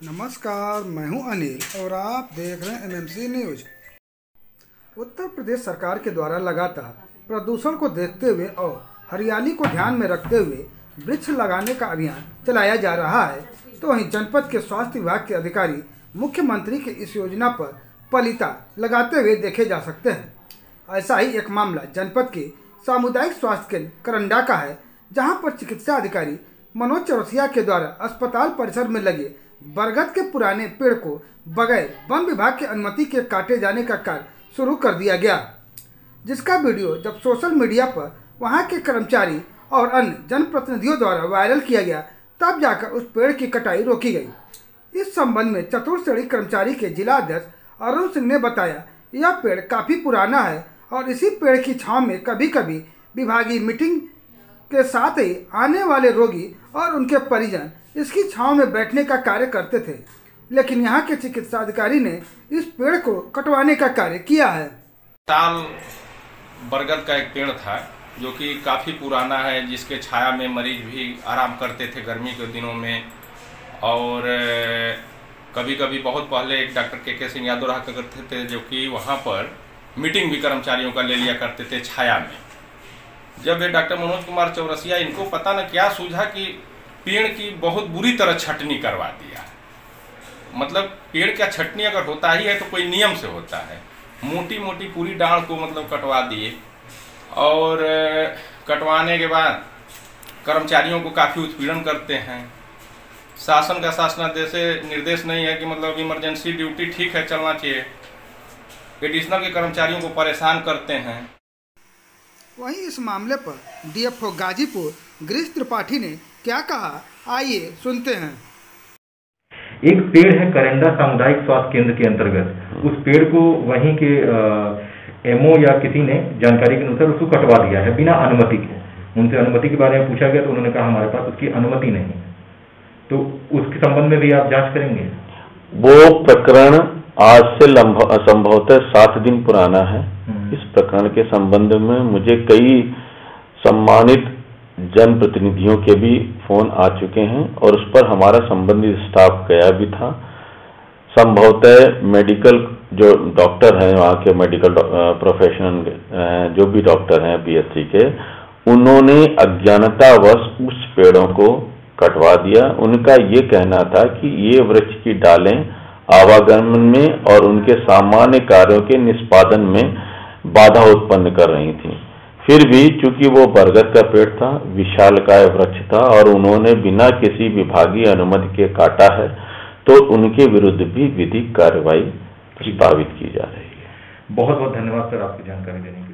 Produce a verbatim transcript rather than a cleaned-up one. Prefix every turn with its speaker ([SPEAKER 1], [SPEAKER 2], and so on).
[SPEAKER 1] नमस्कार, मैं हूं अनिल और आप देख रहे हैं एमएमसी न्यूज। उत्तर प्रदेश सरकार के द्वारा लगातार प्रदूषण को देखते हुए और हरियाली को ध्यान में रखते हुए वृक्ष लगाने का अभियान चलाया जा रहा है, तो वहीं जनपद के स्वास्थ्य विभाग के अधिकारी मुख्यमंत्री की इस योजना पर पलीता लगाते हुए देखे जा सकते हैं। ऐसा ही एक मामला जनपद के सामुदायिक स्वास्थ्य केंद्र करंडा का है, जहां पर चिकित्सा अधिकारी मनोज चौरसिया के द्वारा अस्पताल परिसर में लगे बरगद के पुराने पेड़ को बगैर वन विभाग की अनुमति के काटे जाने का कार्य शुरू कर दिया गया, जिसका वीडियो जब सोशल मीडिया पर वहां के कर्मचारी और अन्य जनप्रतिनिधियों द्वारा वायरल किया गया, तब जाकर उस पेड़ की कटाई रोकी गई। इस संबंध में चतुर्श्रेणी कर्मचारी के जिला अध्यक्ष अरुण सिंह ने बताया, यह पेड़ काफ़ी पुराना है और इसी पेड़ की छांव में कभी कभी विभागीय मीटिंग के साथ ही आने वाले रोगी और उनके परिजन इसकी छांव में बैठने का कार्य करते थे, लेकिन यहाँ के चिकित्सा अधिकारी ने इस पेड़ को कटवाने का कार्य किया है।
[SPEAKER 2] ताल बरगद का एक पेड़ था जो कि काफ़ी पुराना है, जिसके छाया में मरीज भी आराम करते थे गर्मी के दिनों में। और कभी कभी बहुत पहले एक डॉक्टर के के सिंह यादव रहा करते थे, जो कि वहाँ पर मीटिंग भी कर्मचारियों का ले लिया करते थे छाया में। जब ये डॉक्टर मनोज कुमार चौरसिया, इनको पता न क्या सूझा कि पेड़ की बहुत बुरी तरह छटनी करवा दिया। मतलब पेड़ का छटनी अगर होता ही है तो कोई नियम से होता है। मोटी मोटी पूरी डांड को मतलब कटवा दिए, और कटवाने के बाद कर्मचारियों को काफ़ी उत्पीड़न करते हैं। शासन का शासनादेश निर्देश नहीं है कि मतलब इमरजेंसी ड्यूटी ठीक है चलना चाहिए, एडिशनल के कर्मचारियों को परेशान करते हैं।
[SPEAKER 1] वहीं इस मामले पर डीएफओ गाजीपुर गिरीश त्रिपाठी ने क्या कहा, आइए सुनते हैं।
[SPEAKER 3] एक पेड़ है करंडा सामुदायिक स्वास्थ्य केंद्र के अंतर्गत, उस पेड़ को वहीं के एमओ या किसी ने जानकारी के अनुसार उसको कटवा दिया है बिना अनुमति के। उनसे अनुमति के बारे में पूछा गया तो उन्होंने कहा हमारे पास उसकी अनुमति नहीं। तो उसके संबंध में भी आप जांच करेंगे?
[SPEAKER 4] वो प्रकरण आज से संभवतः सात दिन पुराना है। इस प्रकरण के संबंध में मुझे कई सम्मानित जनप्रतिनिधियों के भी फोन आ चुके हैं और उस पर हमारा संबंधित स्टाफ गया भी था। संभवतः मेडिकल जो डॉक्टर हैं, वहाँ के मेडिकल प्रोफेशनल जो भी डॉक्टर हैं पीएचसी के, उन्होंने अज्ञानतावश उस पेड़ों को कटवा दिया। उनका ये कहना था कि ये वृक्ष की डालें आवागमन में और उनके सामान्य कार्यों के निष्पादन में बाधा उत्पन्न कर रही थी। फिर भी चूंकि वो बरगद का पेड़ था, विशालकाय वृक्ष था और उन्होंने बिना किसी विभागीय अनुमति के काटा है, तो उनके विरुद्ध भी विधिक कार्रवाई प्रस्तावित की जा रही है।
[SPEAKER 3] बहुत बहुत धन्यवाद सर आपकी जानकारी देने के लिए।